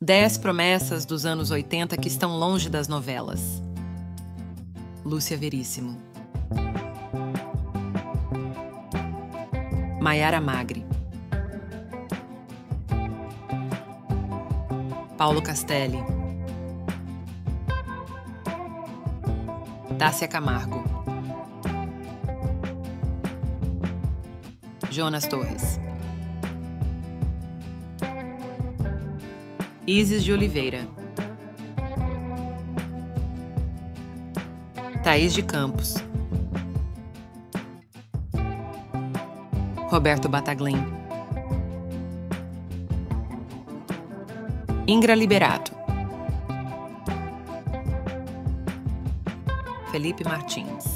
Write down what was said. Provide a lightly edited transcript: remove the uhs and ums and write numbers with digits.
10 promessas dos anos 80 que estão longe das novelas. Lúcia Veríssimo. Maiara Magri. Paulo Castelli. Tássia Camargo. Jonas Torres. Isis de Oliveira. Thaís de Campos. Roberto Bataglin. Ingra Liberato. Felipe Martins.